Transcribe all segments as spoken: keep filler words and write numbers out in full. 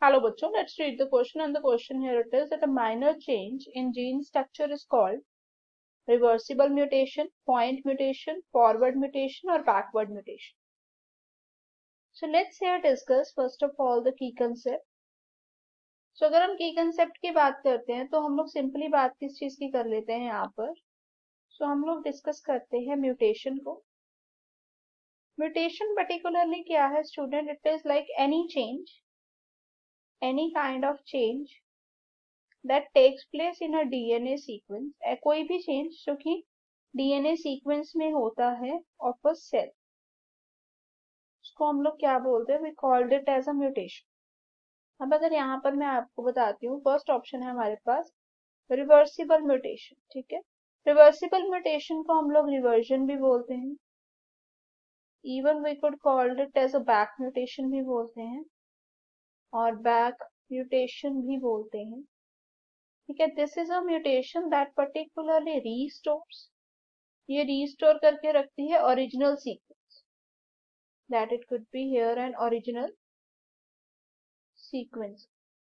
Hello बच्चों, let's read the question, and the question here it is that a minor change in gene structure is called reversible mutation, point mutation, forward mutation or backward mutation. So let's here discuss first of all the key concept. So अगर हम key concept की बात करते हैं तो हम लोग simply बात किस चीज की कर लेते हैं यहाँ पर. So हम लोग डिस्कस करते हैं म्यूटेशन को. म्यूटेशन particularly क्या है student? It is like any change any kind of change that takes place in a D N A sequence, uh, कोई भी चेंज जो कि D N A सीक्वेंस में होता है of a cell, उसको हम लोग क्या बोलते हैं? we called it as a mutation. अब अगर यहाँ पर मैं आपको बताती हूँ, फर्स्ट ऑप्शन है हमारे पास रिवर्सिबल म्यूटेशन. ठीक है, रिवर्सिबल म्यूटेशन को हम लोग रिवर्जन भी बोलते हैं, even we could called it as a back mutation भी बोलते हैं और बैक म्यूटेशन भी बोलते हैं. ठीक है, this is a mutation that particularly restores, ये रीस्टोर करके रखती है original sequence, that it could be here an original sequence.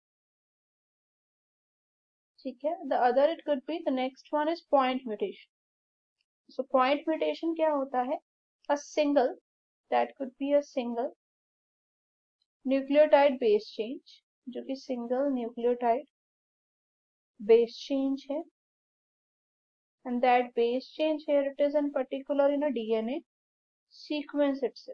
ठीक है, the other it could be, the next one is point mutation. So point mutation क्या होता है? A single, that could be a single nucleotide base change, जो कि single nucleotide base change है, and that base change here it is in particular in a D N A sequence itself.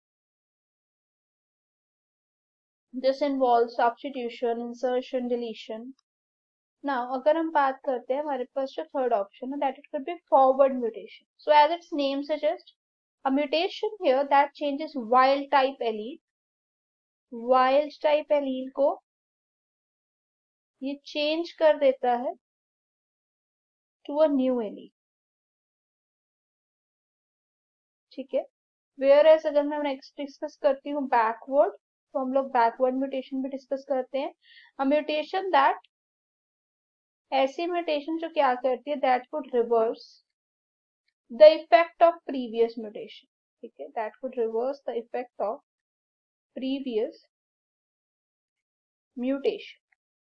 This involves substitution, insertion, deletion. Now अगर हम बात करते हैं हमारे पास जो थर्ड ऑप्शन है, that it could be forward mutation. So as its name suggests, a mutation here that changes wild type allele, wild type allele को ये चेंज कर देता है टू अ न्यू एलील. ठीक है, वेयर एज अगर मैं नेक्स्ट डिस्कस करती हूँ बैकवर्ड, तो हम लोग बैकवर्ड म्यूटेशन भी डिस्कस करते हैं. अ म्यूटेशन दैट, ऐसी म्यूटेशन जो क्या करती है, that could reverse the effect of previous mutation. ठीक है, that could reverse the effect of previous mutation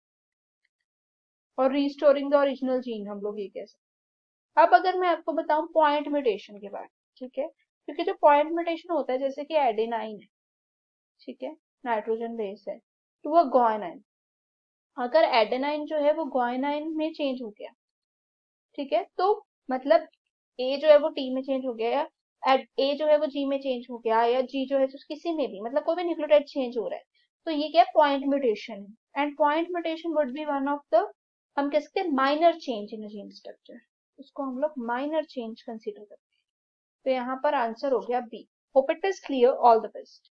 और रिस्टोरिंग द ओरिजिनल जीन, हम लोग ये कह सकते. अब अगर मैं आपको बताऊं पॉइंट म्यूटेशन के बारे में, ठीक है, क्योंकि जो पॉइंट म्यूटेशन होता है, जैसे कि एडेनाइन है, ठीक है, नाइट्रोजन बेस है, तो वो ग्वानिन, अगर एडेनाइन जो है वो ग्वानिन में चेंज हो गया, ठीक है, तो मतलब ए जो है वो टी में चेंज हो गया, या ए जो है वो जी में चेंज हो गया, या जी जो है तो किसी में भी, मतलब कोई भी न्यूक्लियोटाइड चेंज हो रहा है, तो ये क्या पॉइंट म्यूटेशन है. And point mutation would be one of the, हम कह सकते हैं minor change in gene structure, उसको हम लोग माइनर चेंज कंसिडर करते हैं. तो यहाँ पर आंसर हो गया B. Hope it is clear. All the best.